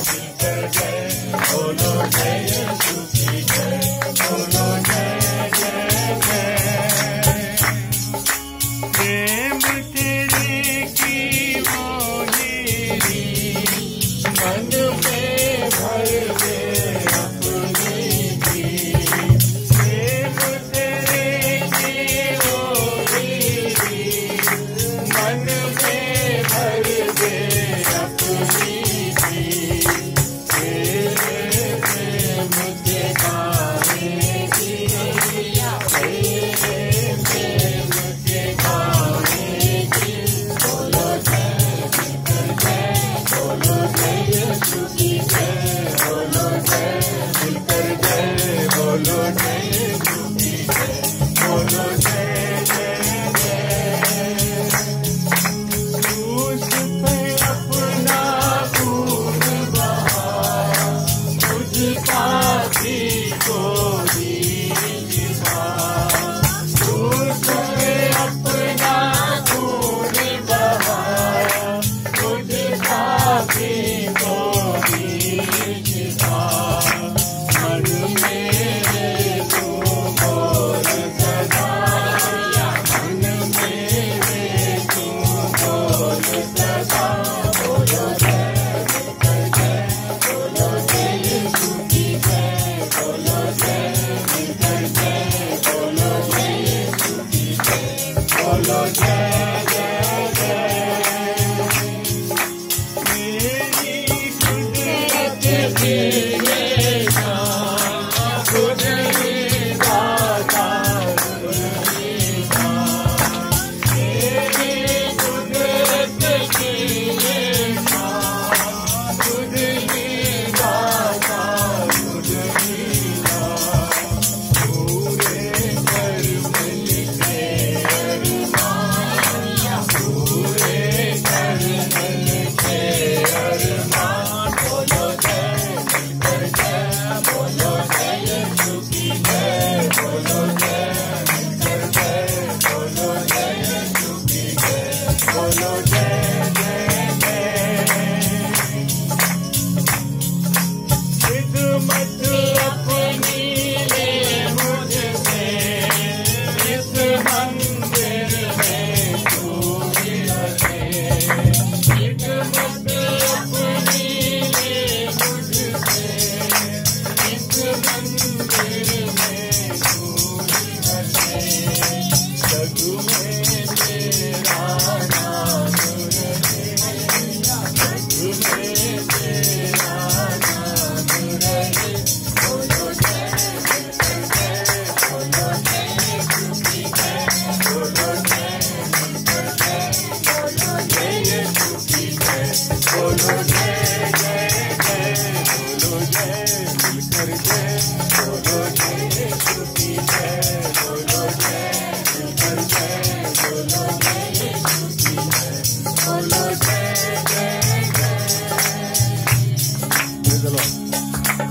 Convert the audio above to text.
मिलकर जय बोलो जय यीशु की जय बोलो जय जय जय। प्रेम तेरे की वो हीरी मन में भर दे अपनी भी। प्रेम तेरे की वो हीरी मन में भर दे अपनी भी। तेरे प्रेम के गाने की तेरे प्रेम के गाने की बोलो जय मिलकर जय बोलो जय यीशु की जय बोलो जय मिलकर जय बोलो जय यीशु की जय बोलो जय जय जय। क्रूस पे अपना खून बहा तुझ पापी को दीजिए। क्रूस पे अपना खून बहा तुझ पापी को दीजिए। मन मेरे तू बोल सदा मन मेरे तू बोल सदा बोलो जय मिलकर जय बोलो जय यीशु की जय बोलो जय मिलकर जय बोलो जय यीशु की जय बोलो जय जय जय। मेरी कुदरत की ये शान खुद ही दाता खुद ही दान। मेरी कुदरत की ये शान खुद ही दाता खुद ही दान। पूरे कर मिलके अरमान पूरे कर मिलके अरमान बोलो जय मिलकर जय बोलो जय यीशु की जय बोलो जय मिलकर जय बोलो जय यीशु की जय बोलो जय जय जय। खिदमत अपनी ले मुझसे इस मंदिर में तू ही रखे। खिदमत अपनी ले मुझसे इस मंदिर में तू ही रखे। जग में तेरा नाम रहे जग में तेरा नाम रहे बोलो जय मिलकर जय बोलो जय यीशु की जय बोलो जय मिलकर जय बोलो जय यीशु की जय बोलो जय जय जय बोलो जय मिलकर जय बोलो जय यीशु की जय बोलो जय मिलकर जय बोलो जय यीशु की जय बोलो जय जय जय। Praise the Lord.